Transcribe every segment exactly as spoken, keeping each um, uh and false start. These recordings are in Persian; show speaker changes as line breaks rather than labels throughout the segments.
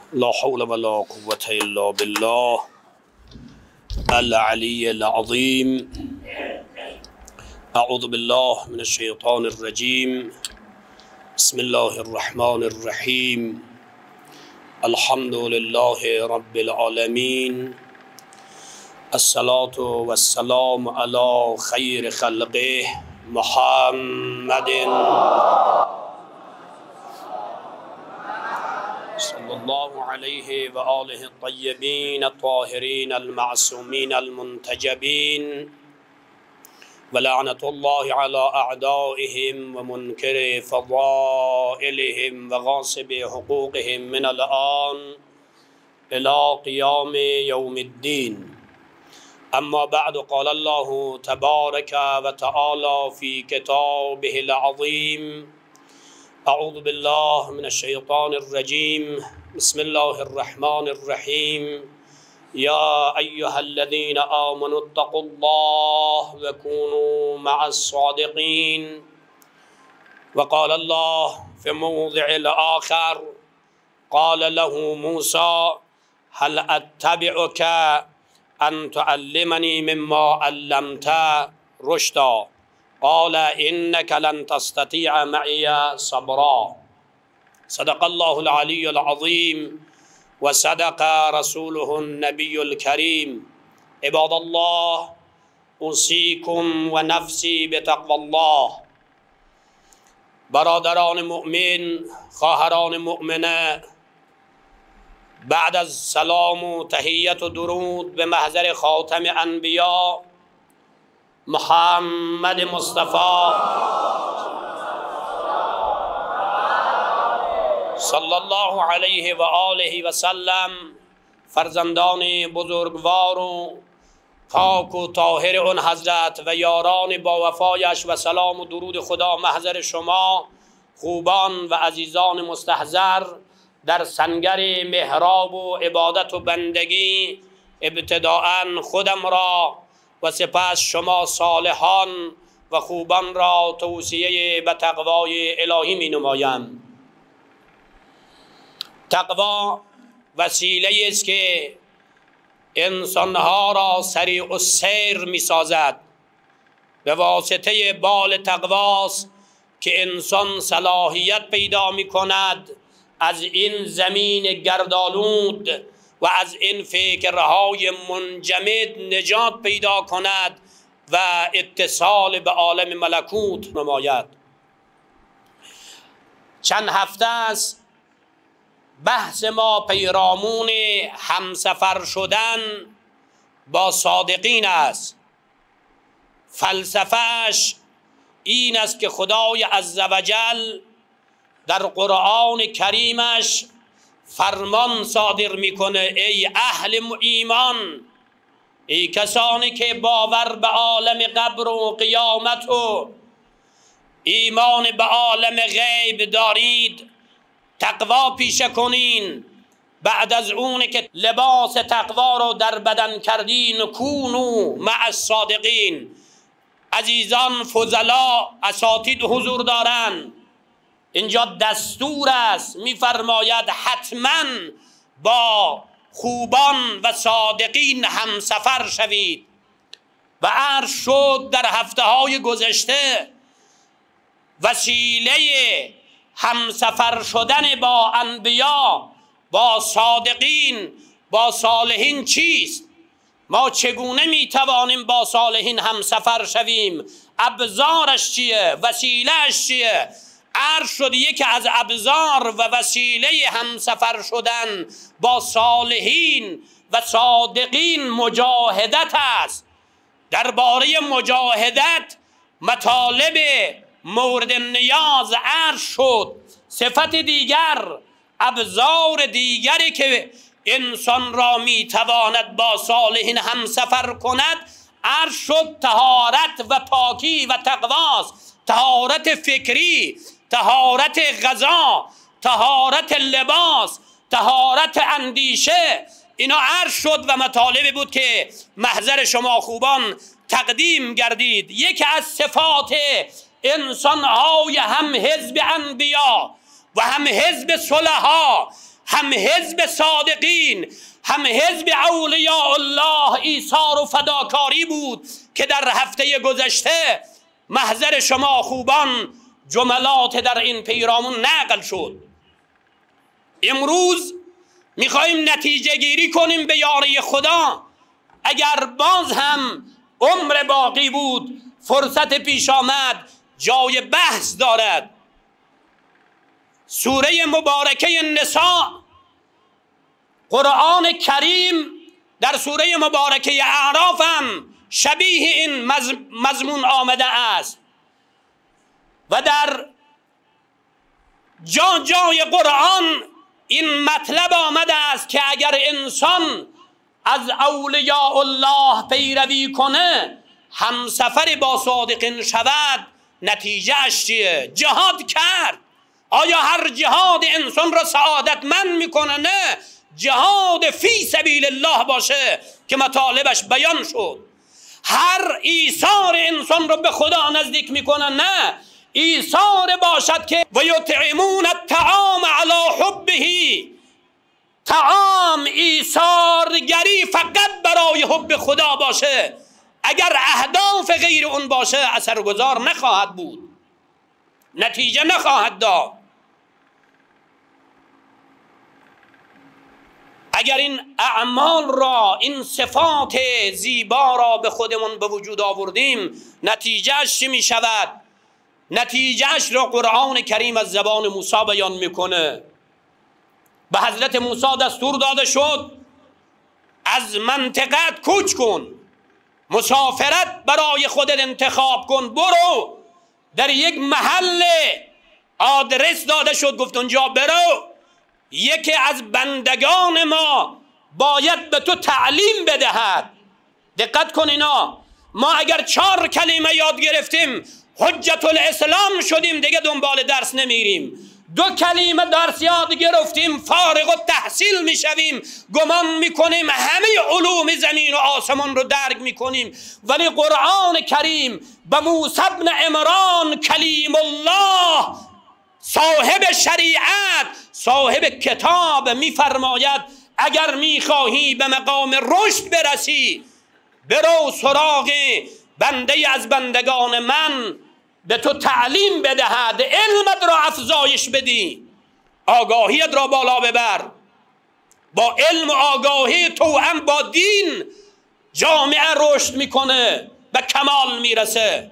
لا حول ولا قوة إلا بالله العلي العظيم. أعوذ بالله من الشيطان الرجيم. بسم الله الرحمن الرحيم. الحمد لله رب العالمين. الصلاة والسلام على خير خلقه محمد صلى الله عليه وآله الطيبين الطاهرين المعصومين المنتجبين، ولعنة الله على أعدائهم ومنكر فضائلهم وغاصب حقوقهم من الآن إلى قيام يوم الدين. أما بعد، قال الله تبارك وتعالى في كتابه العظيم: أعوذ بالله من الشيطان الرجيم. بسم الله الرحمن الرحيم. يا أيها الذين آمنوا اتقوا الله وكونوا مع الصادقين. وقال الله في موضع الآخر: قال له موسى: هل أتبعك أن تعلمني مما علمت رشدا؟ قال إنك لن تستطيع معي صبرا. صدق الله العلي العظيم وصدق رسوله النبي الكريم. عباد الله، اوصیکم و نفسی بتقوى الله. برادران مؤمن، خواهران مؤمنه، بعد از سلام و تحیت و درود به محضر خاتم انبیا محمد مصطفی صلی الله علیه و آله و سلم، فرزندان بزرگوار و پاک و طاهر اون حضرت و یاران با وفایش و سلام و درود خدا محضر شما خوبان و عزیزان مستحضر در سنگر محراب و عبادت و بندگی، ابتداءً خودم را و سپس شما صالحان و خوبان را توصیه به تقوای الهی می نمایم. تقوا وسیله است که انسانها را سریع السیر می سازد. به واسطه بال تقواست که انسان صلاحیت پیدا می کند از این زمین گردآلود و از این فکرهای منجمد نجات پیدا کند و اتصال به عالم ملکوت نماید. چند هفته است بحث ما پیرامون همسفر شدن با صادقین است. فلسفهش این است که خدای عزوجل در قرآن کریمش فرمان صادر میکنه: ای اهل ایمان، ای کسانی که باور به عالم قبر و قیامت و ایمان به عالم غیب دارید، تقوا پیشه کنین. بعد از اون که لباس تقوا رو در بدن کردین، کونو مع الصادقین. عزیزان فضلا اساتید حضور دارن، اینجا دستور است، میفرماید حتما با خوبان و صادقین همسفر شوید. و عرض شد در هفته های گذشته وسیله همسفر شدن با انبیا، با صادقین، با صالحین چیست؟ ما چگونه میتوانیم با صالحین همسفر شویم؟ ابزارش چیه؟ وسیلهش چیه؟ عرض شد یکی از ابزار و وسیله همسفر شدن با صالحین و صادقین مجاهدت است. درباره مجاهدت مطالب مورد نیاز عرض شد. صفت دیگر، ابزار دیگری که انسان را میتواند با صالحین همسفر کند، عرض شد طهارت و پاکی و تقواست. طهارت فکری، طهارت غذا، طهارت لباس، طهارت اندیشه. اینا عرض شد و مطالبی بود که محضر شما خوبان تقدیم گردید. یکی از صفات انسانهای هم حزب انبیا و هم حزب صلحا هم حزب صادقین، هم حزب اولیاء الله ایثار و فداکاری بود که در هفته گذشته محضر شما خوبان جملات در این پیرامون نقل شد. امروز میخوایم نتیجه گیری کنیم به یاری خدا. اگر باز هم عمر باقی بود، فرصت پیش آمد، جای بحث دارد. سوره مبارکه نساء، قرآن کریم در سوره مبارکه اعراف هم شبیه این مضمون آمده است و در جا جای قرآن این مطلب آمده است که اگر انسان از اولیاء الله پیروی کنه، همسفر با صادقین شود، نتیجه اش چیه؟ جهاد کرد. آیا هر جهاد انسان را سعادتمند میکنه؟ نه، جهاد فی سبیل الله باشه که مطالبش بیان شد. هر ایثار انسان را به خدا نزدیک میکنه؟ نه، ایثار باشد که و یطعمون الطعام علی حبه، طعام ایثارگری فقط برای حب خدا باشه. اگر اهداف غیر اون باشه اثرگذار نخواهد بود، نتیجه نخواهد داد. اگر این اعمال را، این صفات زیبا را به خودمون به وجود آوردیم، نتیجهش چی می شود؟ نتیجهش را قرآن کریم از زبان موسی بیان میکنه. به حضرت موسی دستور داده شد از منطقت کوچ کن، مسافرت برای خودت انتخاب کن، برو در یک محل آدرس داده شد، گفت اونجا برو، یکی از بندگان ما باید به تو تعلیم بدهد. دقت کن اینا، ما اگر چهار کلمه یاد گرفتیم حجت الاسلام شدیم، دیگه دنبال درس نمیریم. دو کلمه درس یاد گرفتیم فارغ التحصیل میشویم، گمان میکنیم همه علوم زمین و آسمان رو درک میکنیم. ولی قرآن کریم به موسی بن عمران کلیم الله، صاحب شریعت، صاحب کتاب، میفرماید اگر میخواهی به مقام رشد برسی، برو سراغ بنده از بندگان من به تو تعلیم بدهد، علمت را افزایش بدی، آگاهیت را بالا ببر. با علم و آگاهی توأم با دین جامعه رشد میکنه، به کمال میرسه.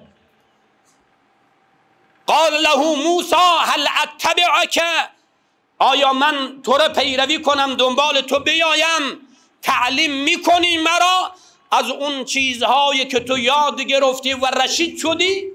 قال له موسی هل اتبعک، آیا من تو را پیروی کنم، دنبال تو بیایم، تعلیم میکنی مرا از اون چیزهایی که تو یاد گرفتی و رشید شدی؟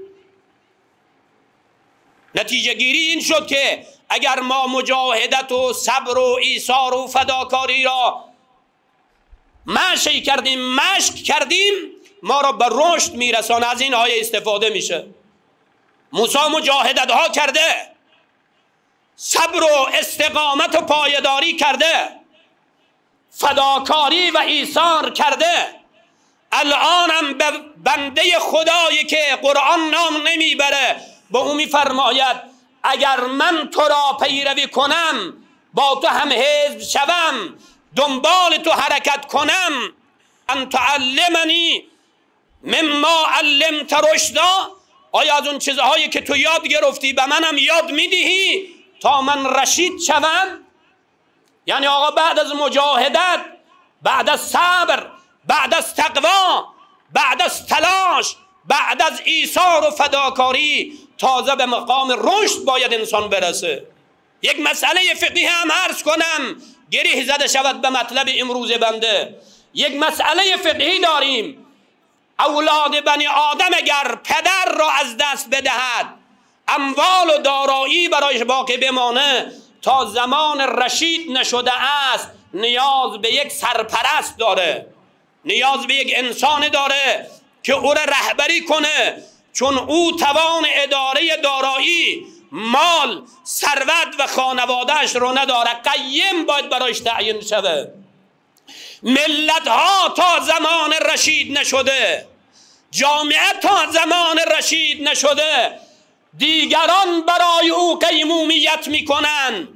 نتیجه گیری این شد که اگر ما مجاهدت و صبر و ایثار و فداکاری را مشی کردیم مشق کردیم، ما را به رشد میرسانه. از این آیه استفاده میشه. موسی مجاهدت ها کرده، صبر و استقامت و پایداری کرده، فداکاری و ایثار کرده. الان هم به بنده خدایی که قرآن نام نمیبره با او میفرماید اگر من تو را پیروی کنم، با تو هم حزب شوم، دنبال تو حرکت کنم، ان تعلمنی مما علمت رشدا، آیا از اون چیزهایی که تو یاد گرفتی به منم یاد میدهی تا من رشید شوم؟ یعنی آقا بعد از مجاهدت، بعد از صبر، بعد از تقوا، بعد از تلاش، بعد از ایثار و فداکاری، تازه به مقام رشد باید انسان برسه. یک مسئله فقهی هم عرض کنم، گره زده شود به مطلب امروز بنده. یک مسئله فقهی داریم، اولاد بنی آدم اگر پدر را از دست بدهد، اموال و دارایی برایش باقی بمانه، تا زمان رشید نشده است نیاز به یک سرپرست داره، نیاز به یک انسان داره که او را رهبری کنه، چون او توان اداره دارایی، مال، ثروت و خانوادهش رو نداره. قیم باید برایش تعیین شده. ملت ها تا زمان رشید نشده، جامعه تا زمان رشید نشده، دیگران برای او قیمومیت میکنن،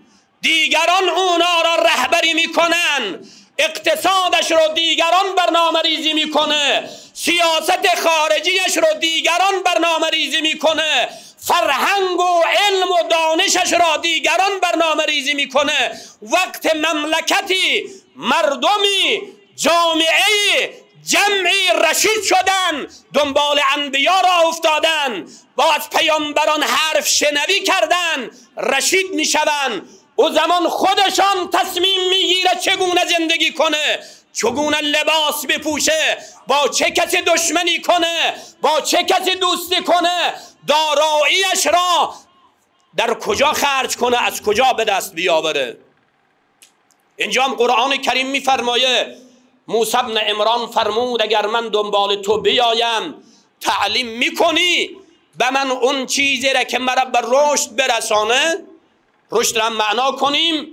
دیگران اونا را رهبری میکنن، اقتصادش رو دیگران برنامه ریزی میکنه، سیاست خارجیش رو دیگران برنامه ریزی میکنه، فرهنگ و علم و دانشش را دیگران برنامه ریزی میکنه. وقت مملکتی، مردمی، جامعه، جمعی رشید شدن، دنبال انبیا را افتادن، با از پیامبران حرف شنوی کردن، رشید میشوند. او زمان خودشان تصمیم میگیره چگونه زندگی کنه، چگونه لباس بپوشه، با چه کسی دشمنی کنه، با چه کسی دوستی کنه، داراییش را در کجا خرج کنه، از کجا به دست بیاوره. اینجا هم قرآن کریم میفرمایه موسی بن عمران فرمود اگر من دنبال تو بیایم تعلیم میکنی به من اون چیزی را که مرا به رشد برسانه. رشد را معنا کنیم،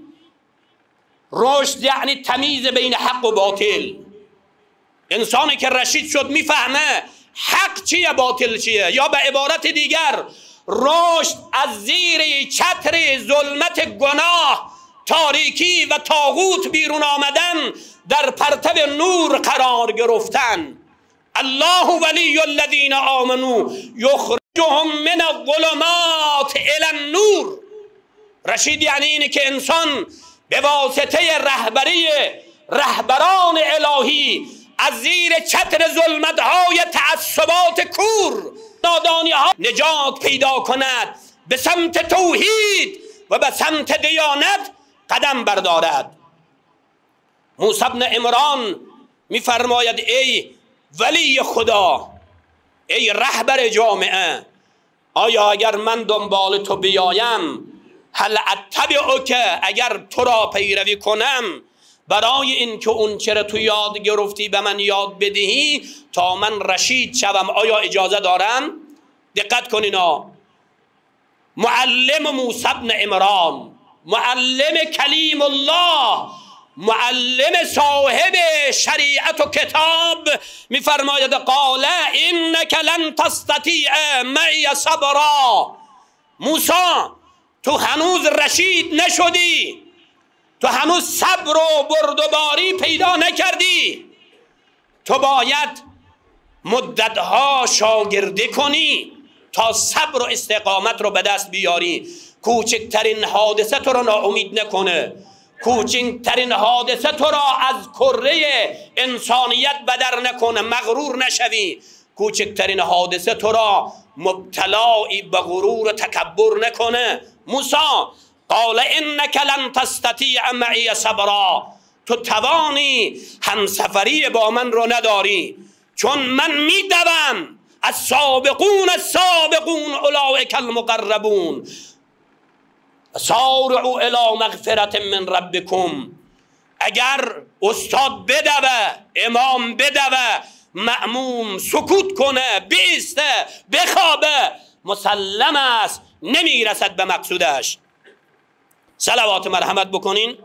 رشد یعنی تمیز بین حق و باطل. انسانی که رشید شد میفهمه حق چیه باطل چیه، یا به عبارت دیگر رشد از زیر چتر ظلمت گناه، تاریکی و طاغوت بیرون آمدن، در پرتو نور قرار گرفتن. الله ولی الذین آمنوا یخرجهم من الظلمات الی النور. رشید یعنی اینه که انسان به واسطه رهبری رهبران الهی از زیر چتر ظلمت‌های تعصبات کور، نادانی‌ها نجات پیدا کند، به سمت توحید و به سمت دیانت قدم بردارد. موسی بن عمران می‌فرماید ای ولی خدا، ای رهبر جامعه، آیا اگر من دنبال تو بیایم، هل اتبعک، اگر تو را پیروی کنم، برای این که اون چرا تو یاد گرفتی به من یاد بدهی تا من رشید شوم، آیا اجازه دارم؟ دقت کنینا، معلم موسی بن عمران، معلم کلیم الله، معلم صاحب شریعت و کتاب میفرماید قال انک لن تستطیع معی صبرا. موسی تو هنوز رشید نشدی، تو هنوز صبر و بردباری پیدا نکردی، تو باید مدتها شاگردی کنی تا صبر و استقامت رو به دست بیاری. کوچکترین حادثه تو رو ناامید نکنه، کوچکترین حادثه تو را از کره انسانیت بدر نکنه، مغرور نشوی. کوچکترین حادثه تو را مبتلایی به غرور و تکبر نکنه. موسی قال انک لن تستطیع معی صبرا، تو توانی همسفری با من رو نداری، چون من میدوم السابقون السابقون اولئک المقربون سارعوا الی مغفرة من ربکم. اگر استاد بدوه، امام بدوه، مأموم سکوت کنه، بیسته، بخوابه، مسلم است نمیرسد به مقصودش. صلوات مرحمت بکنین.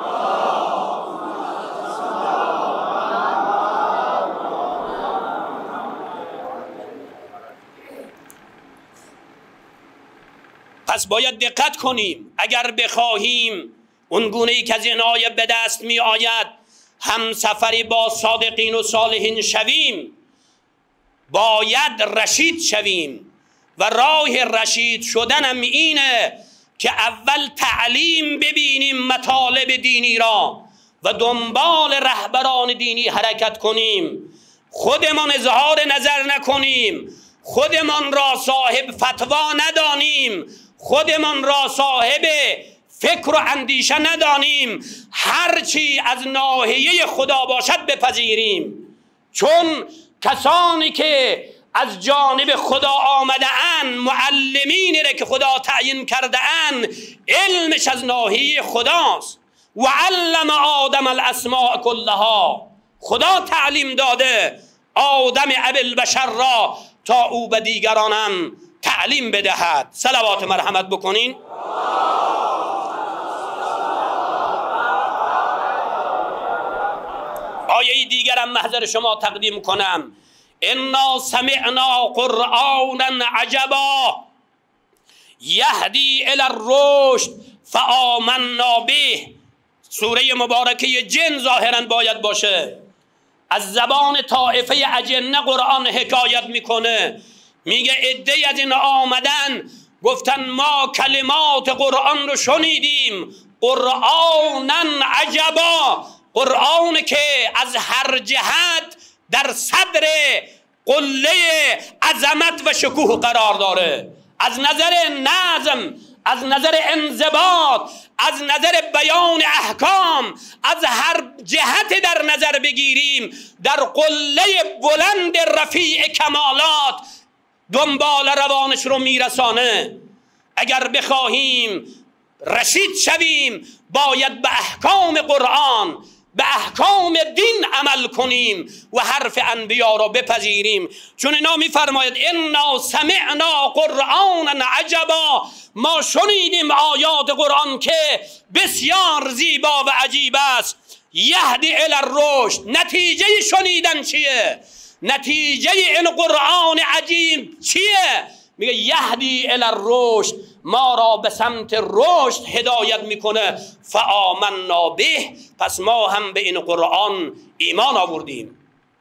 پس باید دقت کنیم اگر بخواهیم اون گونه‌ای که از این آیه به دست می آید هم سفری با صادقین و صالحین شویم، باید رشید شویم. و راه رشید شدن هم اینه که اول تعلیم ببینیم مطالب دینی را و دنبال رهبران دینی حرکت کنیم، خودمان اظهار نظر نکنیم، خودمان را صاحب فتوا ندانیم، خودمان را صاحب فکر و اندیشه ندانیم، هرچی از ناحیه خدا باشد بپذیریم. چون کسانی که از جانب خدا آمده اند، معلمینی را که خدا تعیین کرده اند، علمش از ناحیه خداست. و علم آدم الاسماء کلها، خدا تعلیم داده آدم ابوالبشر را تا او به دیگران هم تعلیم بدهد. صلوات مرحمت بکنین. آیه دیگرم محضر شما تقدیم کنم. انا سمعنا قرآنا عجبا یهدی الی الرشد فآمنا به. سوره مبارکه جن ظاهرا باید باشه. از زبان طائفه اجنه قرآن حکایت میکنه، میگه عده‌ای از این آمدن گفتن ما کلمات قرآن رو شنیدیم، قرآنن عجبا، قرآن که از هر جهت در صدر قله عظمت و شکوه قرار داره، از نظر نظم، از نظر انضباط، از نظر بیان احکام، از هر جهت در نظر بگیریم در قله بلند رفیع کمالات دنبال روانش رو میرسانه. اگر بخواهیم رشید شویم باید به احکام قرآن، به احکام دین عمل کنیم و حرف انبیا را بپذیریم. چون اینا میفرماید انا سمعنا قرآنا عجبا، ما شنیدیم آیات قرآن که بسیار زیبا و عجیب است. یهدی الی الرشد، نتیجه شنیدن چیه؟ نتیجه این قرآن عجیب چیه؟ میگه یهدی الی الرشد، ما را به سمت رشد هدایت میکنه. فآمنا به، پس ما هم به این قرآن ایمان آوردیم.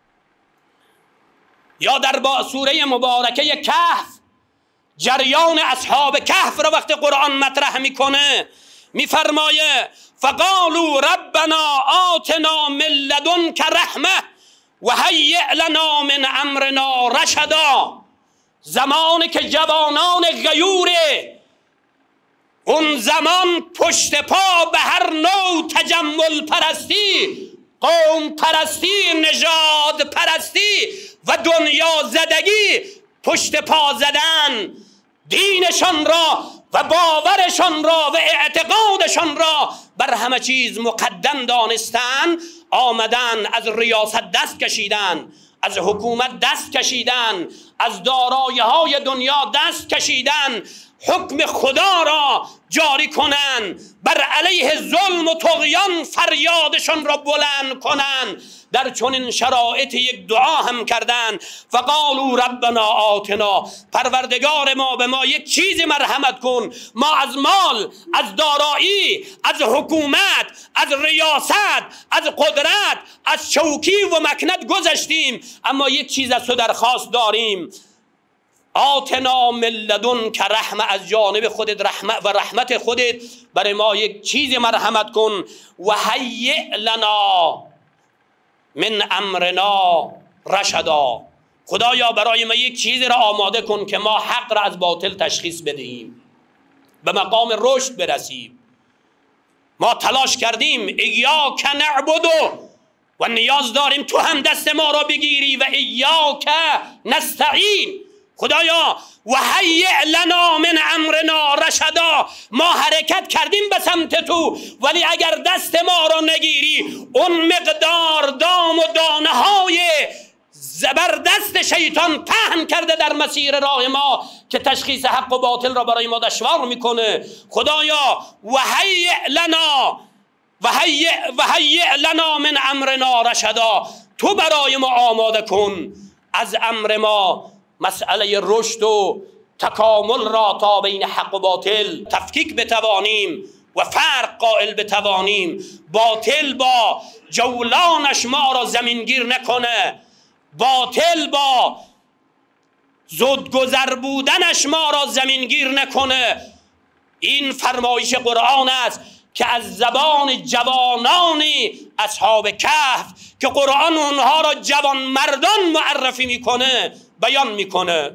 یا در با سوره مبارکه کهف جریان اصحاب کهف را وقتی قرآن مطرح میکنه میفرمایه فقالوا ربنا آتنا من لدنک رحمه و هیئ لنا من امرنا رشدا. زمانی که جوانان غیوره، اون زمان پشت پا به هر نوع تجمل پرستی، قوم پرستی، نژاد پرستی و دنیا زدگی پشت پا زدن، دینشان را و باورشان را و اعتقادشان را بر همه چیز مقدم دانستن، آمدن از ریاست دست کشیدن، از حکومت دست کشیدن، از دارایی های دنیا دست کشیدن، حکم خدا را جاری کنن، بر علیه ظلم و طغیان فریادشان را بلند کنن. در چنین شرایط یک دعا هم کردن فقالوا ربنا آتنا، پروردگار ما به ما یک چیزی مرحمت کن. ما از مال، از دارایی، از حکومت، از ریاست، از قدرت، از شوکی و مکنت گذشتیم، اما یک چیز از تو درخواست داریم. آتنا من لدنک رحمه، از جانب خودت رحمت و رحمت خودت برای ما یک چیز مرحمت کن. و هیئ لنا من امرنا رشدا، خدایا برای ما یک چیزی را آماده کن که ما حق را از باطل تشخیص بدهیم، به مقام رشد برسیم. ما تلاش کردیم ایاک نعبد و نیاز داریم تو هم دست ما را بگیری، و ایاک نستعین. خدایا و هیئ لنا من امرنا رشدا، ما حرکت کردیم به سمت تو، ولی اگر دست ما را نگیری اون مقدار دام و دانه های زبردست شیطان پهن کرده در مسیر راه ما که تشخیص حق و باطل را برای ما دشوار میکنه. خدایا و هیئ لنا و هیئ و هیئ لنا من امرنا رشدا، تو برای ما آماده کن از امر ما مسئله رشد و تکامل را تا بین حق و باطل تفکیک بتوانیم و فرق قائل بتوانیم. باطل با جولانش ما را زمینگیر نکنه، باطل با زودگذر بودنش ما را زمینگیر نکنه. این فرمایش قرآن است که از زبان جوانانی اصحاب کهف که قرآن اونها را جوان مردان معرفی میکنه بیان میکنه.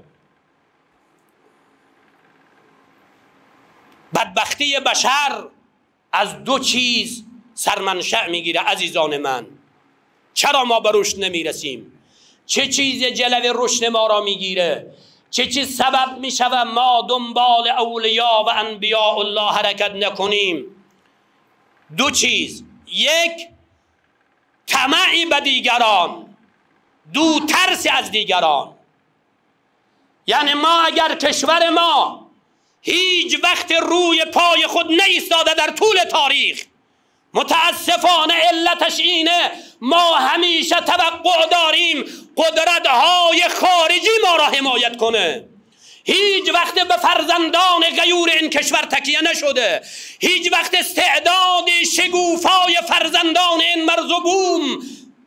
بدبختی بشر از دو چیز سرمنشأ میگیره عزیزان من. چرا ما به رشد نمیرسیم؟ چه چیز جلو رشد ما را میگیره؟ چه چیز سبب میشوه ما دنبال اولیاء و انبیاء الله حرکت نکنیم؟ دو چیز، یک طمعی به دیگران، دو ترس از دیگران. یعنی ما اگر کشور ما هیچ وقت روی پای خود نایستاده در طول تاریخ، متاسفانه علتش اینه ما همیشه توقع داریم قدرت‌های خارجی ما را حمایت کنه. هیچ وقت به فرزندان غیور این کشور تکیه نشده، هیچ وقت استعداد شگوفای فرزندان این مرز و بوم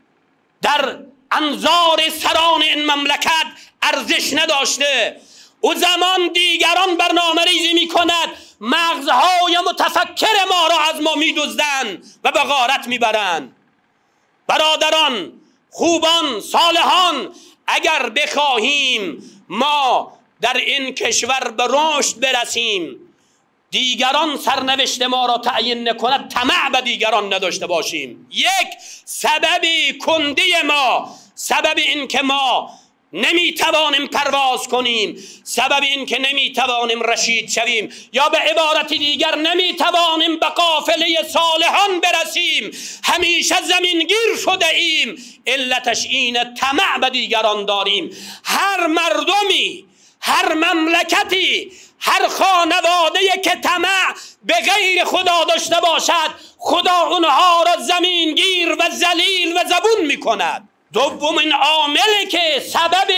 در انظار سران این مملکت ارزش نداشته. او زمان دیگران برنامه ریزی می کند، مغزهای متفکر ما را از ما می دزدند و به غارت می برند. برادران، خوبان، صالحان، اگر بخواهیم ما در این کشور به رشد برسیم، دیگران سرنوشت ما را تعیین نکند، طمع به دیگران نداشته باشیم. یک سبب کندی ما، سبب این که ما نمیتوانیم پرواز کنیم، سبب این که نمیتوانیم رشید شویم، یا به عبارت دیگر نمیتوانیم به قافله صالحان برسیم، همیشه زمینگیر شده ایم، علتش این طمع به دیگران داریم. هر مردمی، هر مملکتی، هر خانواده که طمع به غیر خدا داشته باشد، خدا اونها را زمینگیر و ذلیل و زبون میکند. دومین عاملی که سبب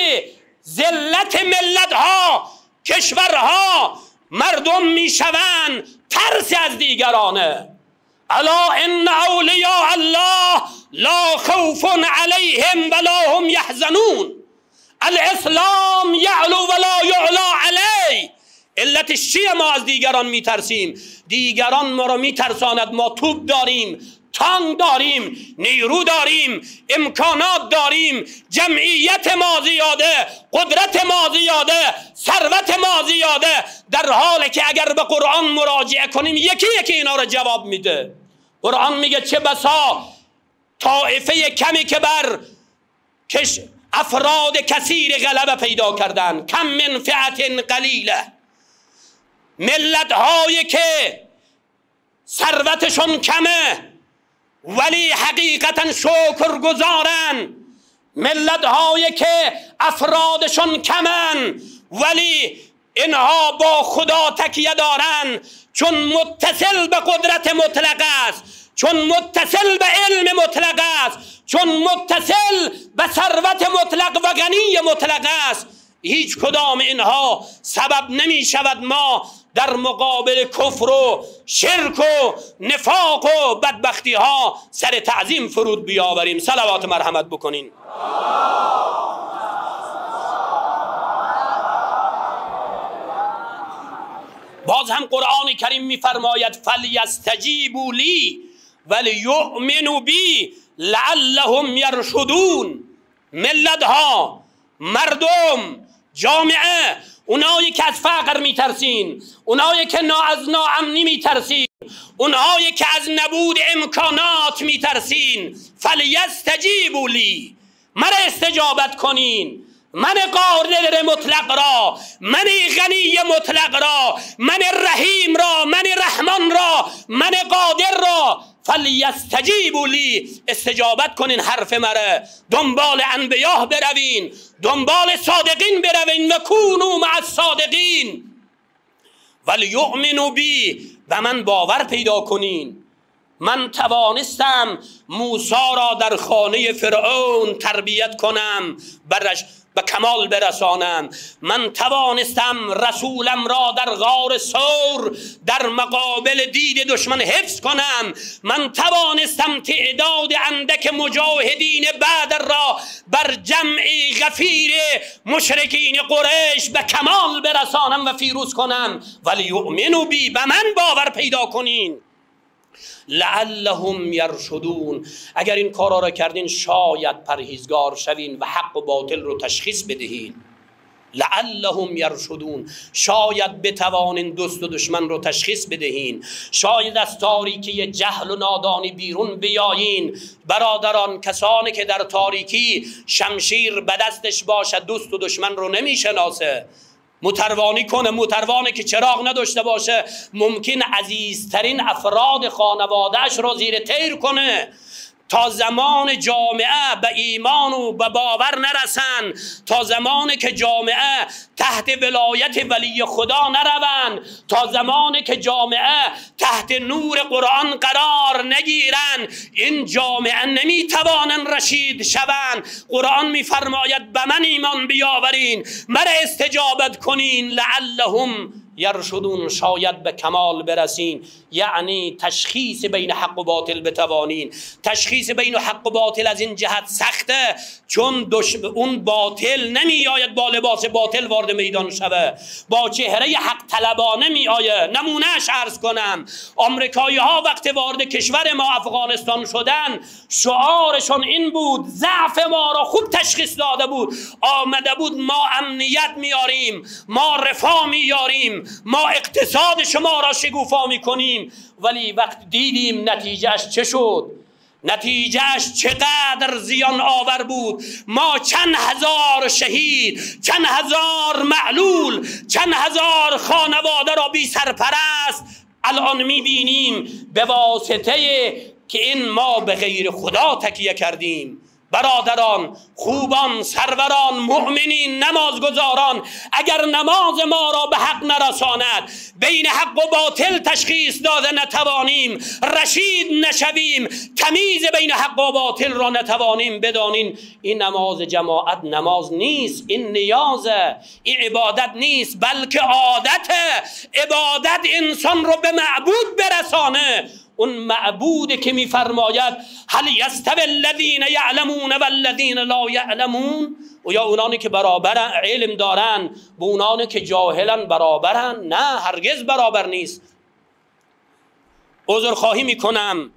ذلت ملت‌ها، کشورها، مردم میشوند، ترس از دیگرانه. الا ان اولیاء الله لا خوف علیهم ولا هم یحزنون. الاسلام یعلو ولا یعلا علی. علتش چیه؟ ما از دیگران میترسیم، دیگران ما را میترساند. ما توپ داریم، تانک داریم، نیرو داریم، امکانات داریم، جمعیت ما زیاده، قدرت ما زیاده، ثروت ما زیاده، در حالی که اگر به قرآن مراجعه کنیم یکی یکی اینا رو جواب میده. قرآن میگه چه بسا طائفه کمی که بر کش افراد کثیر غلبه پیدا کردن، کم من فئة قلیله. ملت هایی که ثروتشون کمه ولی حقیقتا شکر گزارن، ملت هایی که افرادشون کمن ولی اینها با خدا تکیه دارن، چون متصل به قدرت مطلق است، چون متصل به علم مطلق است، چون متصل به ثروت مطلق و غنی مطلق است، هیچ کدام اینها سبب نمی شود ما در مقابل کفر و شرک و نفاق و بدبختی ها سر تعظیم فرود بیاوریم. صلوات مرحمت بکنین. باز هم قرآن کریم میفرماید فلیستجیبوا لی ولیؤمنوا بی لعلهم یرشدون. ملت ها، مردم، جامعه، اونایی که از فقر میترسین، اونایی که نا از ناامنی میترسین، اونایی که از نبود امکانات میترسین، فلیستجیبوا لی، مرا استجابت کنین. من قادر مطلق را، من غنی مطلق را، من رحیم را، من رحمان را، من قادر را، فلیستجیبوا لی، استجابت کنین حرف مرا، دنبال انبیاء بروین، دنبال صادقین بروین، و کونوا مع الصادقین ولیؤمنوا بی، و من باور پیدا کنین. من توانستم موسی را در خانه فرعون تربیت کنم، برش به کمال برسانم. من توانستم رسولم را در غار ثور در مقابل دید دشمن حفظ کنم. من توانستم تعداد اندک مجاهدین بدر را بر جمع غفیر مشرکین قریش به کمال برسانم و فیروز کنم. ولی یؤمنوا بی، به من باور پیدا کنین. لعلهم یرشدون، اگر این کارا را کردین شاید پرهیزگار شوین و حق و باطل رو تشخیص بدهین. لعلهم یرشدون، شاید بتوانین دوست و دشمن رو تشخیص بدهین، شاید از تاریکی جهل و نادانی بیرون بیایین. برادران، کسانی که در تاریکی شمشیر به دستش باشه دوست و دشمن رو نمیشناسه، متروانی کنه، متروانه که چراغ نداشته باشه ممکن عزیزترین افراد خانوادهش رو زیر تیر کنه. تا زمان جامعه به ایمان و به باور نرسن، تا زمانی که جامعه تحت ولایت ولی خدا نروند، تا زمانی که جامعه تحت نور قرآن قرار نگیرن، این جامعه نمیتوانند رشید شوند. قرآن میفرماید به من ایمان بیاورین، مرا استجابت کنین، لعلهم یرشدون، شاید به کمال برسین. یعنی تشخیص بین حق و باطل بتوانین. تشخیص بین حق و باطل از این جهت سخته چون دشم... اون باطل نمی آید با لباس باطل وارد میدان شوه، با چهره حق طلبانه می آید. نمونهش عرض کنم، آمریکایی ها وقتی وارد کشور ما افغانستان شدن، شعارشون این بود، ضعف ما را خوب تشخیص داده بود، آمده بود ما امنیت میاریم، ما رفاه میاریم، ما اقتصاد شما را شکوفا میکنیم. ولی وقت دیدیم نتیجهش چه شد، نتیجهش چقدر زیان آور بود. ما چند هزار شهید، چند هزار معلول، چند هزار خانواده را بی سرپرست الان میبینیم به واسطه که این ما به غیر خدا تکیه کردیم. برادران، خوبان، سروران، مؤمنین، نمازگزاران، اگر نماز ما را به حق نرساند، بین حق و باطل تشخیص داده نتوانیم، رشید نشویم، تمیز بین حق و باطل را نتوانیم، بدانین این نماز جماعت نماز نیست، این نیازه، این عبادت نیست، بلکه عادته. عبادت انسان رو به معبود برسانه. اون معبود که میفرماید هل یستوی الذین یعلمون والذین لا یعلمون، و یا اونانی که برابرن علم دارن با اونانی که جاهلن برابرن؟ نه، هرگز برابر نیست. عذرخواهی میکنم،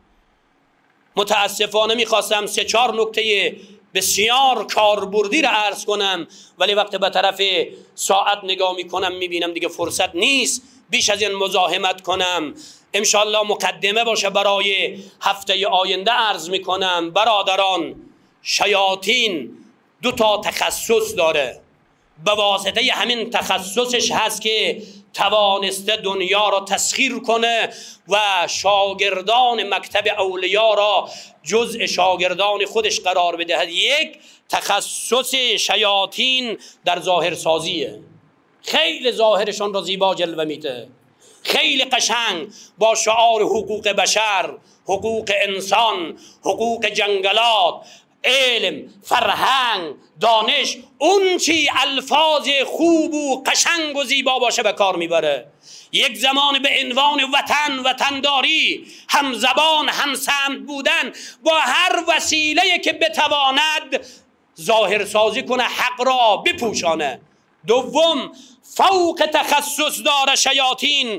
متاسفانه میخواستم سه چهار نکته بسیار کاربردی را عرض کنم، ولی وقتی به طرف ساعت نگاه میکنم میبینم دیگه فرصت نیست بیش از این مزاحمت کنم. انشالله مقدمه باشه برای هفته آینده عرض میکنم. برادران، شیاطین دو تا تخصص داره، به واسطه همین تخصصش هست که توانسته دنیا را تسخیر کنه و شاگردان مکتب اولیا را جزء شاگردان خودش قرار بدهد. یک تخصص شیاطین در ظاهرسازیه، خیلی ظاهرشان را زیبا جلوه میده، خیلی قشنگ با شعار حقوق بشر، حقوق انسان، حقوق جنگلات، علم، فرهنگ، دانش، اون چی الفاظ خوب و قشنگ و زیبا باشه به کار میبره. یک زمان به عنوان وطن، وطنداری، هم زبان، هم سمت بودن، با هر وسیله که بتواند ظاهر سازی کنه، حق را بپوشانه. دوم، فوق تخصص داره شیاطین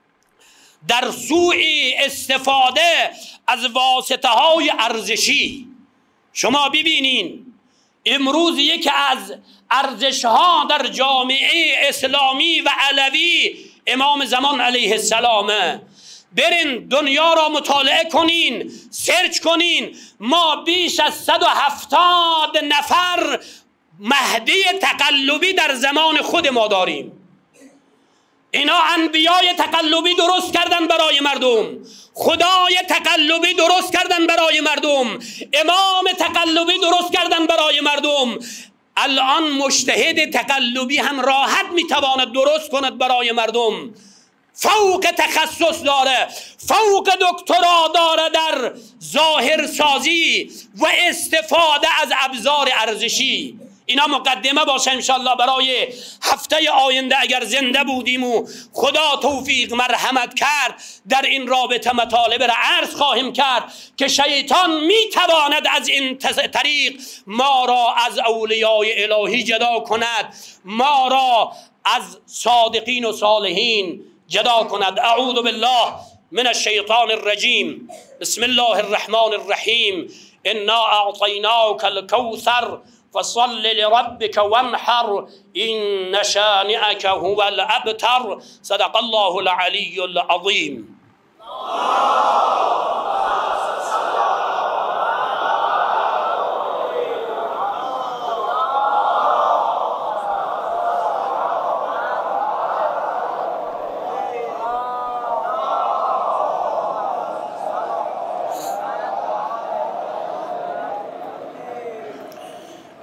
در سوء استفاده از واسطه های ارزشی. شما ببینین امروز یکی از ارزش ها در جامعه اسلامی و علوی امام زمان علیه السلامه. برین دنیا را مطالعه کنین، سرچ کنین، ما بیش از صد و هفتاد نفر مهدی تقلبی در زمان خود ما داریم. اینا انبیای تقلبی درست کردن برای مردم، خدای تقلبی درست کردن برای مردم، امام تقلبی درست کردن برای مردم. الان مجتهد تقلبی هم راحت میتواند درست کند برای مردم. فوق تخصص داره، فوق دکترا داره در ظاهر سازی و استفاده از ابزار ارزشی. اینا مقدمه باشه انشالله برای هفته آینده. اگر زنده بودیم و خدا توفیق مرحمت کرد در این رابطه مطالبه را عرض خواهیم کرد که شیطان میتواند از این طریق ما را از اولیای الهی جدا کند، ما را از صادقین و صالحین جدا کند. اعوذ بالله من الشیطان الرجیم. بسم الله الرحمن الرحیم. انا اعطیناک الکوثر فصل لربك وانحر إن شانئك هو الأبتر. صدق الله العلي العظيم.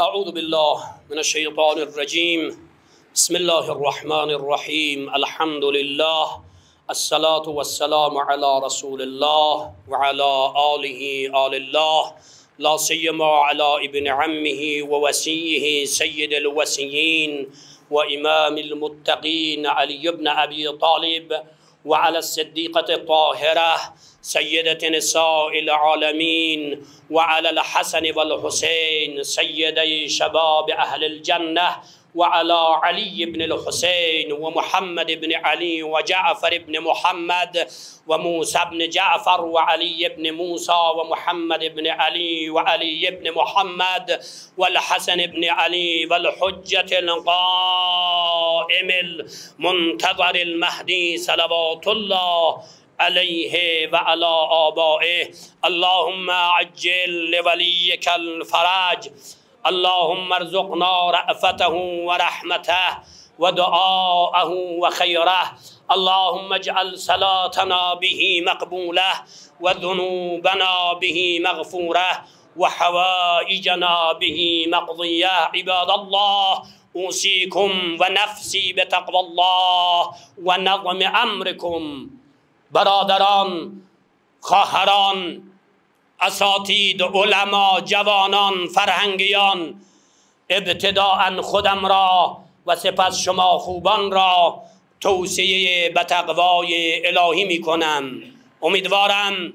اعوذ بالله من الشیطان الرجیم. بسم الله الرحمن الرحیم. الحمد لله، الصلاة والسلام على رسول الله وعلى آله آل الله، لا سيما على ابن عمه ووسيه سيد الوسيين وإمام المتقين علي بن أبي طالب، وعلى الصديقة الطاهرة سيدة نساء العالمين، وعلى الحسن والحسين سيدي شباب أهل الجنة، وعلى علي بن الحسين ومحمد بن علي وجعفر بن محمد وموسى بن جعفر وعلي بن موسى ومحمد بن علي وعلي بن محمد والحسن بن علي والحجة القائم المنتظر المهدي صلوات الله عليه وعلى آبائه. اللهم عجل لوليك الفرج، اللهم ارزقنا رأفته ورحمته ودعاءه وخيره. اللهم اجعل صلاتنا به مقبولة وذنوبنا به مغفورة وحوائجنا به مقضية. عباد الله، اوصيكم ونفسي بتقوى الله ونظم امركم. برادران، خواهران، اساتید، علما، جوانان، فرهنگیان، ابتداء خودم را و سپس شما خوبان را توصیه به تقوای الهی می کنم. امیدوارم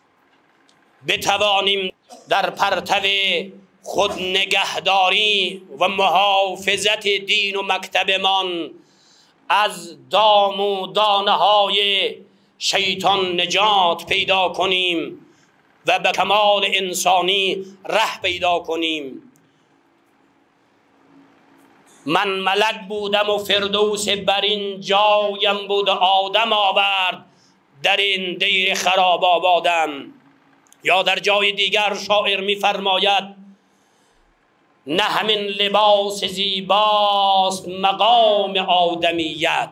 بتوانیم در پرتو خود نگهداری و محافظت دین و مکتبمان از دام و دانه های شیطان نجات پیدا کنیم و به کمال انسانی ره پیدا کنیم. من ملک بودم و فردوس بر این جایم بود، آدم آورد در این دیر خراب آبادم. یا در جای دیگر شاعر می‌فرماید نه همین لباس زیباست مقام آدمیت،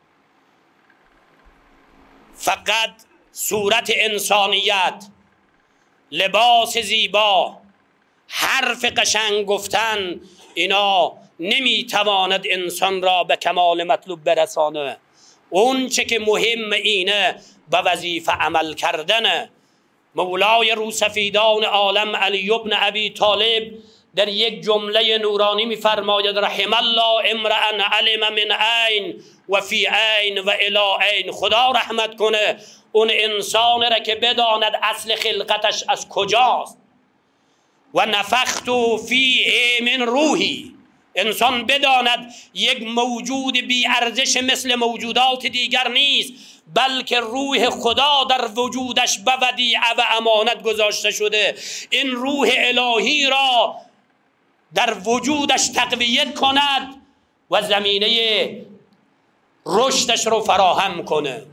فقط صورت انسانیت، لباس زیبا، حرف قشنگ گفتن، اینا نمیتواند انسان را به کمال مطلوب برسانه. اون چه که مهم اینه به وظیفه عمل کردنه. مولای روسفیدان عالم علی بن ابی طالب در یک جمله نورانی میفرماید رحم الله امرأ علم من عین و فی عین و الی عین. خدا رحمت کنه اون انسان را که بداند اصل خلقتش از کجاست. و نفخت فیه من روحی، انسان بداند یک موجود بی ارزش مثل موجودات دیگر نیست، بلکه روح خدا در وجودش به ودیعه و امانت گذاشته شده. این روح الهی را در وجودش تقویت کند و زمینه رشدش رو فراهم کنه.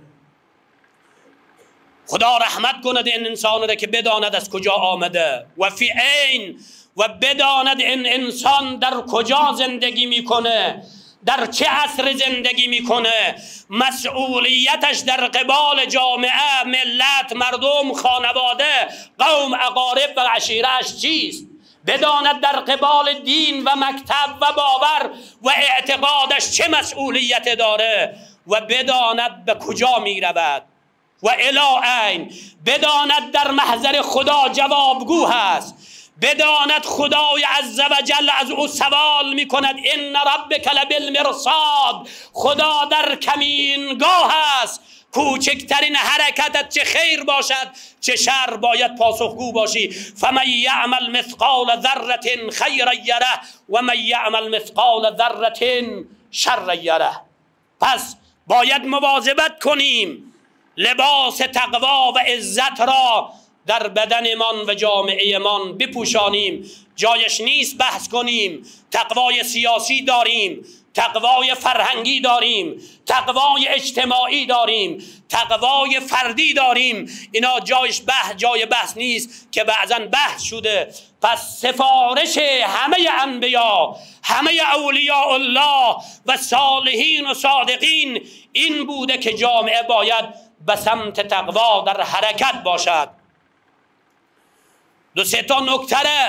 خدا رحمت کند این انسان را که بداند از کجا آمده و فی عین، و بداند این انسان در کجا زندگی میکنه، در چه عصر زندگی میکنه، مسئولیتش در قبال جامعه، ملت، مردم، خانواده، قوم، اقارب و عشیرهش چیست. بداند در قبال دین و مکتب و باور و اعتقادش چه مسئولیت داره و بداند به کجا می رود و الی عین. بداند در محضر خدا جوابگو هست، بداند خدای عز و جل از او سوال می کند ان ربک لبالمرصاد. خدا در کمینگاه است، کوچکترین حرکتت چه خیر باشد چه شر باید پاسخگو باشی. فمن یعمل مثقال ذره خیرا یره و من یعمل مثقال ذره شرا یره. پس باید مواظبت کنیم لباس تقوا و عزت را در بدنمان و جامعهمان بپوشانیم. جایش نیست بحث کنیم. تقوای سیاسی داریم، تقوای فرهنگی داریم، تقوای اجتماعی داریم، تقوای فردی داریم. اینا جایش بحث جای بحث نیست که بعضا بحث شده. پس سفارش همه انبیا، همه اولیاء الله و صالحین و صادقین این بوده که جامعه باید به سمت تقوا در حرکت باشد. دو سه تا نکته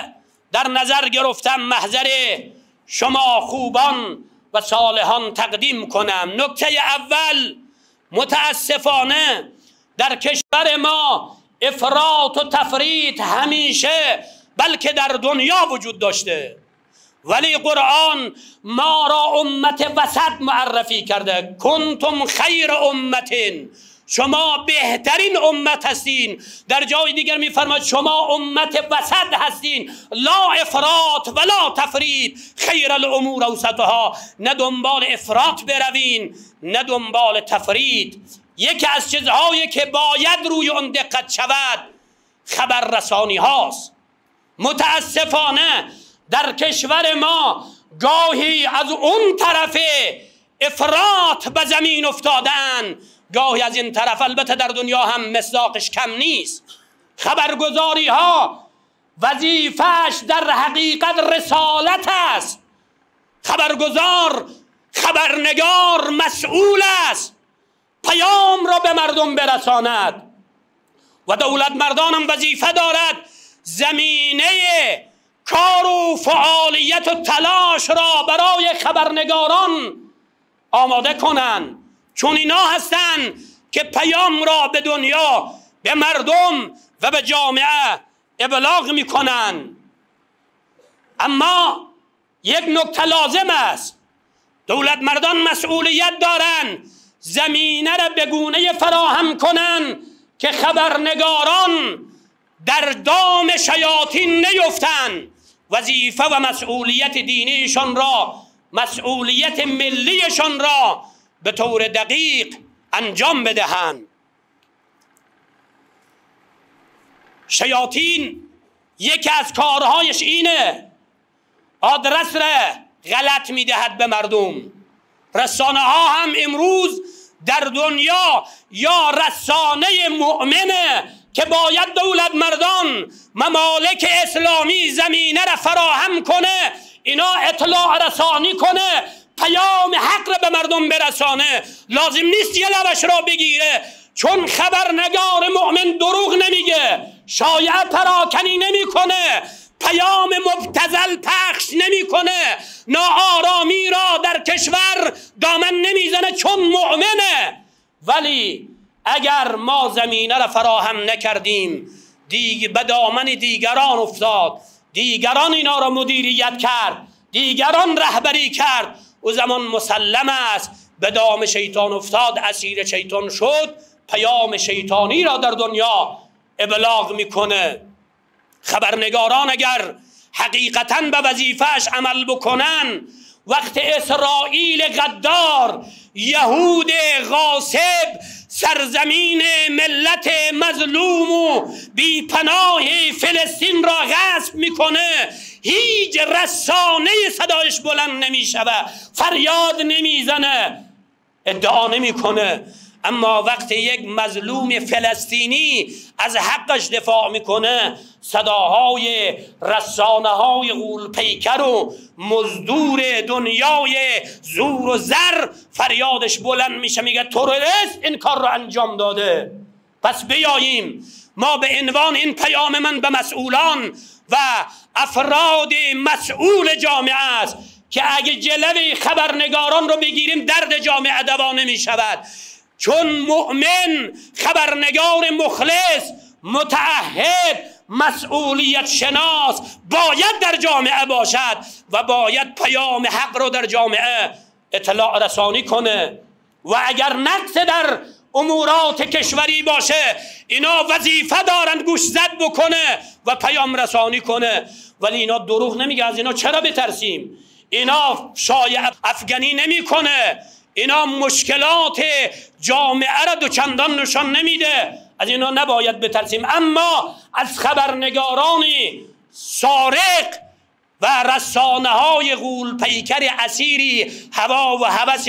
در نظر گرفتم محضر شما خوبان و صالحان تقدیم کنم. نکته اول، متاسفانه در کشور ما افراط و تفریط همیشه بلکه در دنیا وجود داشته، ولی قرآن ما را امت وسط معرفی کرده. کنتم خیر امت، شما بهترین امت هستین. در جای دیگر میفرماید شما امت وسط هستین، لا افراط ولا تفریط، خیر الامور اوسطها. نه دنبال افراط بروین نه دنبال تفریط. یکی از چیزهایی که باید روی اون دقت شود خبررسانی هاست. متاسفانه در کشور ما گاهی از اون طرف افراط به زمین افتادن، گاهی از این طرف. البته در دنیا هم مصداقش کم نیست. خبرگزاری ها وظیفه‌اش در حقیقت رسالت است. خبرگزار، خبرنگار مسئول است پیام را به مردم برساند و دولت مردان هم وظیفه دارد زمینه کار و فعالیت و تلاش را برای خبرنگاران آماده کنند، چون اینا هستند که پیام را به دنیا، به مردم و به جامعه ابلاغ میکنند. اما یک نکته لازم است، دولت مردان مسئولیت دارند زمینه را به گونه فراهم کنند که خبرنگاران در دام شیاطین نیفتند. وظیفه و مسئولیت دینیشان را، مسئولیت ملیشان را به طور دقیق انجام بدهند. شیاطین یکی از کارهایش اینه آدرس را غلط میدهد به مردم. رسانه ها هم امروز در دنیا یا رسانه مؤمنه که باید دولت مردان، ممالک اسلامی زمینه را فراهم کنه، اینا اطلاع رسانی کنه، پیام حق را به مردم برسانه. لازم نیست یه لبش را بگیره، چون خبرنگار مؤمن دروغ نمیگه، شایعه پراکنی نمیکنه، پیام مبتذل پخش نمیکنه، ناآرامی را در کشور دامن نمیزنه چون مؤمنه. ولی اگر ما زمینه را فراهم نکردیم، دیگ به دامن دیگران افتاد، دیگران اینا را مدیریت کرد، دیگران رهبری کرد، او زمان مسلم است به دام شیطان افتاد، اسیر شیطان شد، پیام شیطانی را در دنیا ابلاغ میکنه. خبرنگاران اگر حقیقتاً به وظیفهش عمل بکنن، وقت اسرائیل غدار، یهود غاصب سرزمین ملت مظلوم و بیپناه فلسطین را غصب میکنه، هیچ رسانه صدایش بلند نمیشود، فریاد نمیزنه، ادعا نمیکنه. اما وقتی یک مظلوم فلسطینی از حقش دفاع میکنه، صداهای رسانه های غول پیکر و مزدور دنیای زور و زر فریادش بلند میشه، میگه تروریست این کار رو انجام داده. پس بیاییم ما به عنوان این پیام من به مسئولان و افراد مسئول جامعه است که اگه جلوی خبرنگاران رو بگیریم درد جامعه دوا نمیشود، چون مؤمن، خبرنگار مخلص، متعهد، مسئولیت شناس باید در جامعه باشد و باید پیام حق رو در جامعه اطلاع رسانی کنه. و اگر نقص در امورات کشوری باشه، اینا وظیفه دارند گوش زد بکنه و پیام رسانی کنه. ولی اینا دروغ نمیگه. از اینا چرا بترسیم؟ اینا شایعه افغانی نمیکنه، اینا مشکلات جامعه را دوچندان نشان نمیده، از اینا نباید بترسیم. اما از خبرنگارانی سارق و رسانه های غول پیکر اسیری هوا و هوس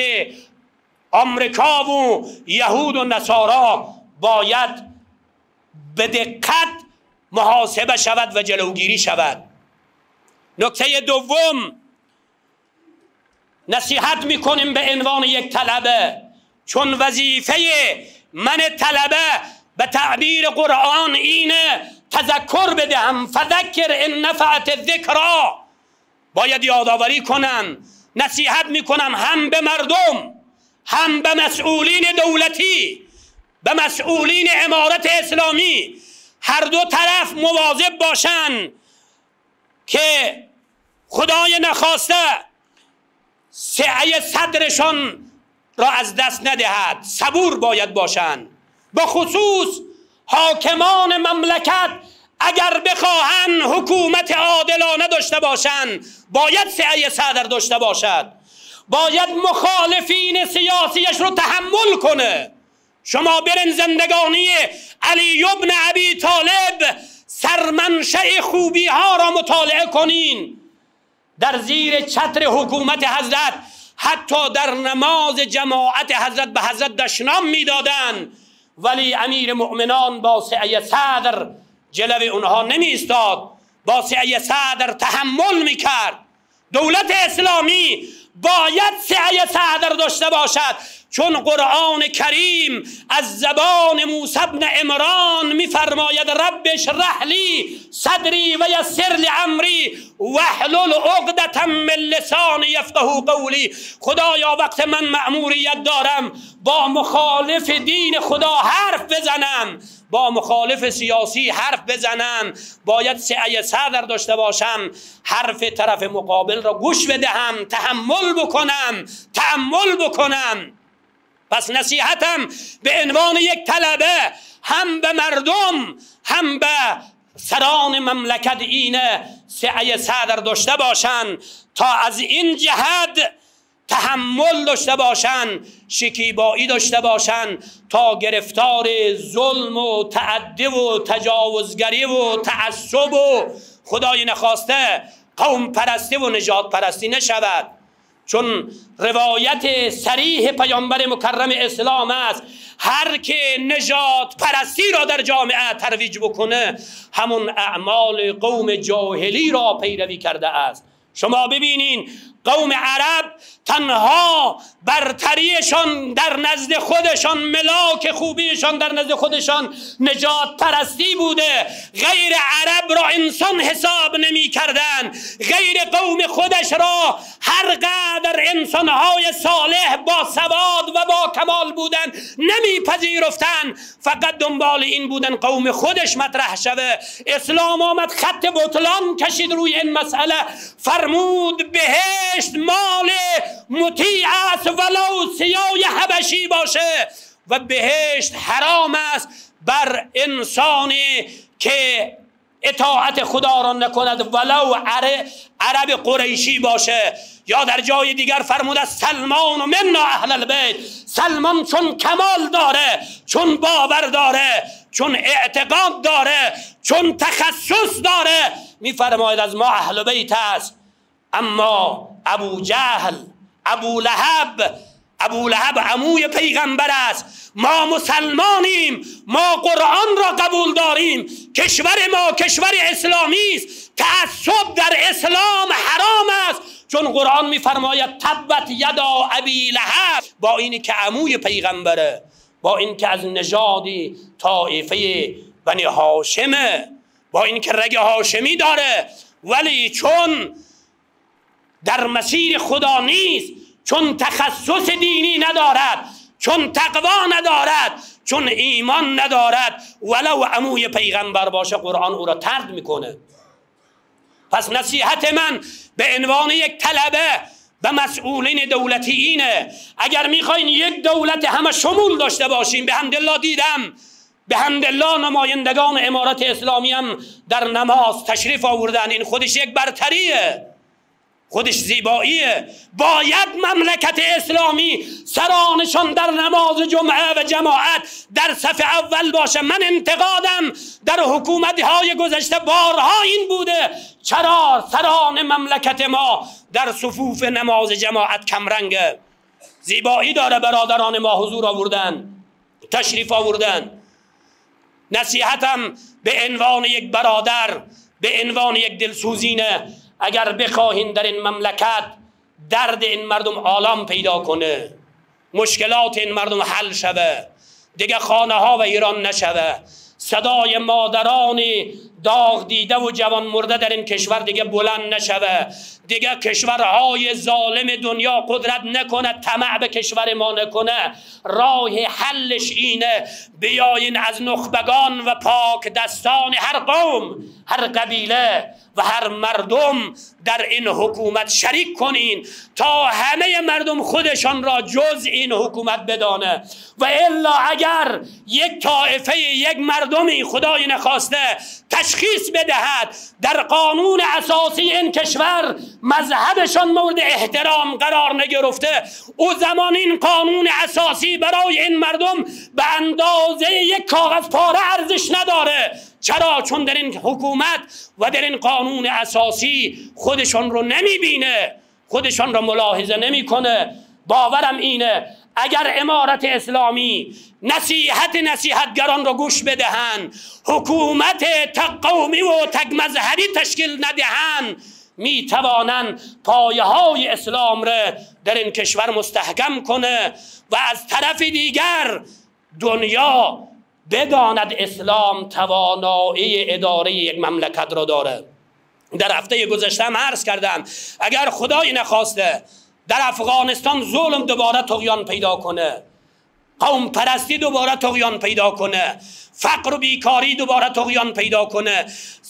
آمریکا و یهود و نصارا باید به دقت محاسبه شود و جلوگیری شود. نکته دوم، نصیحت میکنیم به عنوان یک طلبه، چون وظیفه من طلبه به تعبیر قرآن اینه تذکر بدهم، فذکر ان نفعت ذکرا، باید یادآوری کنم، نصیحت میکنم هم به مردم، هم به مسئولین دولتی، به مسئولین امارت اسلامی، هر دو طرف مواظب باشن که خدای نخواسته سعی صدرشان را از دست ندهد. صبور باید باشن. به خصوص حاکمان مملکت اگر بخواهند حکومت عادلانه داشته باشند باید سعی صدر داشته باشد، باید مخالفین سیاسیش رو تحمل کنه. شما برین زندگانی علی ابن ابی طالب، سرمنشأ خوبی ها را مطالعه کنین. در زیر چتر حکومت حضرت حتی در نماز جماعت حضرت به حضرت دشنام میدادن، ولی امیر مؤمنان با سعی صدر جلوی اونها نمی ایستاد، با سعی صدر تحمل میکرد. دولت اسلامی باید سعی صدر داشته باشد، چون قرآن کریم از زبان موسی بن عمران میفرماید رب اشرح لی صدری و یسر لی امری واحلل عقدة من لسانی یفقهوا قولی. خدایا وقت من مأموریت دارم با مخالف دین خدا حرف بزنم، با مخالف سیاسی حرف بزنم، باید سعی صدر داشته باشم، حرف طرف مقابل را گوش بدهم، تحمل بکنم، تأمل بکنم. پس نصیحتم به عنوان یک طلبه هم به مردم هم به سران مملکت اینه سعی صدر داشته باشن، تا از این جهت تحمل داشته باشن، شکیبایی داشته باشن، تا گرفتار ظلم و تعدی و تجاوزگری و تعصب و خدای نخواسته قوم پرستی و نجات پرستی نشود. چون روایت صریح پیامبر مکرم اسلام است هر که نجات پرستی را در جامعه ترویج بکنه همون اعمال قوم جاهلی را پیروی کرده است. شما ببینین قوم عرب تنها برتریشان در نزد خودشان، ملاک خوبیشان در نزد خودشان نجات پرستی بوده، غیر عرب را انسان حساب نمی کردن، غیر قوم خودش را هر قدر انسانهای صالح با سواد و با کمال بودن نمی پذیرفتن، فقط دنبال این بودن قوم خودش مطرح شوه. اسلام آمد خط بطلان کشید روی این مسئله، فرمود بهشت مال مطیع است ولو سیاه حبشی باشه، و بهشت حرام است بر انسانی که اطاعت خدا را نکند ولو عرب قریشی باشه. یا در جای دیگر فرموده سلمان و منا اهل البیت، سلمان چون کمال داره، چون باور داره، چون اعتقاد داره، چون تخصص داره، میفرماید از ما اهل بیت است. اما ابو جهل، ابو لهب، ابو لهب عموی پیغمبر است. ما مسلمانیم، ما قرآن را قبول داریم، کشور ما کشور اسلامی است، تعصب در اسلام حرام است، چون قرآن میفرماید تبت یدا ابی لهب، با اینی که عموی پیغمبره، با این که از نژادی طائفه بنی هاشمه، با این که رگ هاشمی داره، ولی چون در مسیر خدا نیست، چون تخصص دینی ندارد، چون تقوا ندارد، چون ایمان ندارد، ولو عموی پیغمبر باشه قرآن او را طرد میکنه. پس نصیحت من به عنوان یک طلبه به مسئولین دولتی اینه، اگر میخواین یک دولت همه شمول داشته باشیم، به حمدالله دیدم به حمدالله نمایندگان امارت اسلامی هم در نماز تشریف آوردن، این خودش یک برتریه، خودش زیباییه. باید مملکت اسلامی سرانشان در نماز جمعه و جماعت در صف اول باشه. من انتقادم در حکومت‌های گذشته بارها این بوده، چرا سران مملکت ما در صفوف نماز جماعت کمرنگه؟ زیبایی داره، برادران ما حضور آوردن، تشریف آوردن. نصیحتم به عنوان یک برادر، به عنوان یک دلسوزینه، اگر بخواهین در این مملکت درد این مردم آلام پیدا کنه، مشکلات این مردم حل شوه، دیگه خانه ها و ایران نشوه، صدای مادران داغ دیده و جوان مرده در این کشور دیگه بلند نشوه، دیگه کشورهای ظالم دنیا قدرت نکنه، طمع به کشور ما نکنه. راه حلش اینه بیاین از نخبگان و پاک دستان هر قوم، هر قبیله و هر مردم در این حکومت شریک کنین تا همه مردم خودشان را جز این حکومت بدانه. و الا اگر یک طائفه، یک مردمی خدای نخواسته تشخیص بدهد در قانون اساسی این کشور مذهبشان مورد احترام قرار نگرفته، او زمان این قانون اساسی برای این مردم به اندازه یک کاغذ پاره ارزش نداره. چرا؟ چون در این حکومت و در این قانون اساسی خودشان رو نمیبینه، خودشان رو ملاحظه نمیکنه. باورم اینه اگر امارت اسلامی نصیحت نصیحتگران رو گوش بدهن، حکومت تک قومی و تک مذهبی تشکیل ندهن، می توانن پایه های اسلام را در این کشور مستحکم کنه و از طرف دیگر دنیا بداند اسلام توانایی اداره یک مملکت را داره. در هفته گذشته هم عرض کردم اگر خدای نخواسته در افغانستان ظلم دوباره طغیان پیدا کنه، قوم پرستی دوباره طغیان پیدا کنه، فقر و بیکاری دوباره طغیان پیدا کنه،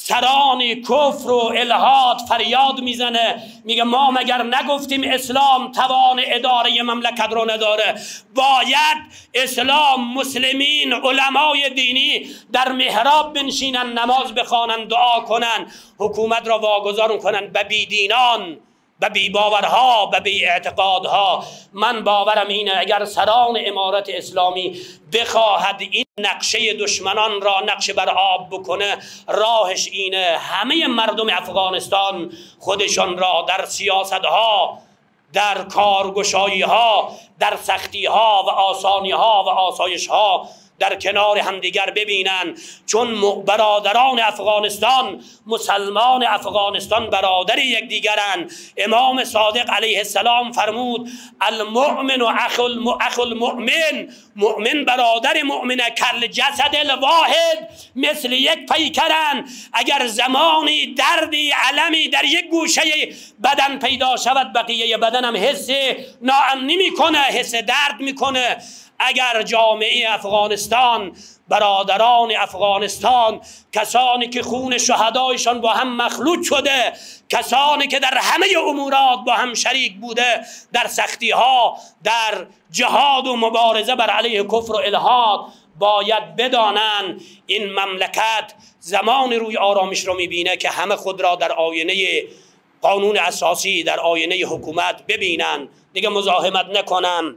سران کفر و الحاد فریاد میزنه میگه ما مگر نگفتیم اسلام توان اداره مملکت رو نداره؟ باید اسلام، مسلمین، علمای دینی در محراب بنشینن، نماز بخوانن، دعا کنن، حکومت را واگذار کنن به بیدینان، به بی باورها، به بی اعتقادها. من باورم اینه اگر سران امارت اسلامی بخواهد این نقشه دشمنان را نقشه بر آب بکنه، راهش اینه همه مردم افغانستان خودشان را در سیاستها، در کارگشایی ها، در سختی ها و آسانی ها و آسایش ها در کنار همدیگر ببینن. چون برادران افغانستان، مسلمان افغانستان برادر یکدیگرن. امام صادق علیه السلام فرمود المؤمن و اخو المؤمن، مؤمن برادر مؤمنه، کل جسد الواحد، مثل یک پیکرن. اگر زمانی دردی علمی در یک گوشه بدن پیدا شود بقیه بدن هم حس ناامنی میکنه، حس درد میکنه. اگر جامعه افغانستان، برادران افغانستان، کسانی که خون شهدایشان با هم مخلوط شده، کسانی که در همه امورات با هم شریک بوده، در سختی ها، در جهاد و مبارزه بر علیه کفر و الحاد، باید بدانن این مملکت زمان روی آرامش رو میبینه که همه خود را در آینه قانون اساسی، در آینه حکومت ببینن، دیگه مزاحمت نکنن.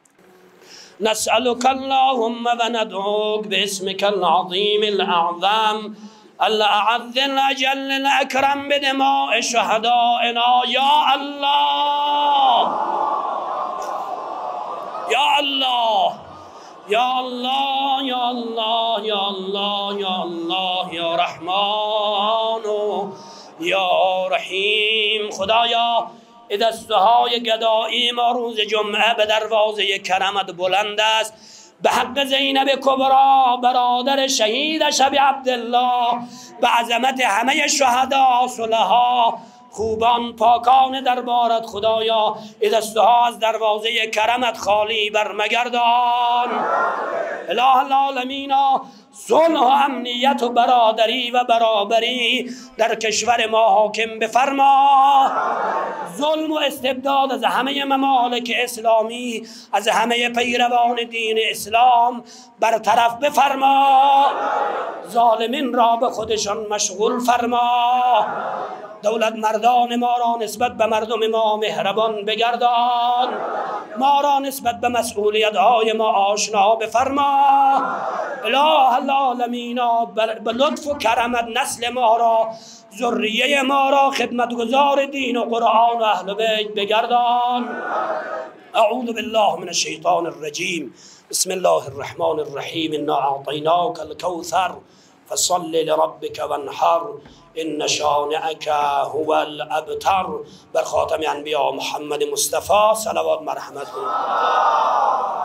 نسألك اللهم وندعوك باسمك العظيم الأعظم الأعز الأجل الأكرم بدماء شهدائنا يا الله يا الله يا الله يا الله يا الله يا الله يا رحمن يا رحيم. خدایا دستهای گدایی ما روز جمعه به دروازه کرمت بلند است. به حق زینب کبرا برادر شهید شب عبدالله، به عظمت همه شهدا، صلحا، خوبان، پاکان دربارت خدایا دستها از دروازه کرمت خالی برمگردان. اله العالمین، صلح و امنیت و برادری و برابری در کشور ما حاکم بفرما. ظلم و استبداد از همه ممالک اسلامی، از همه پیروان دین اسلام برطرف بفرما. ظالمین را به خودشان مشغول فرما. دولت مردان ما را نسبت به مردم ما مهربان بگردان. ما را نسبت به مسئولیت های ما آشنا بفرما. اله العالمین، به لطف و کرمت نسل ما را، ذریه ما را خدمتگزار دین و قرآن و اهل بیت بگردان. اعوذ بالله من الشیطان الرجیم. بسم الله الرحمن الرحیم. انا اعطیناک الکوثر فصل لربک وانحر ان شانئک هو الابتر. بر خاتم انبیا محمد مصطفی صلوات مرحمت کنید.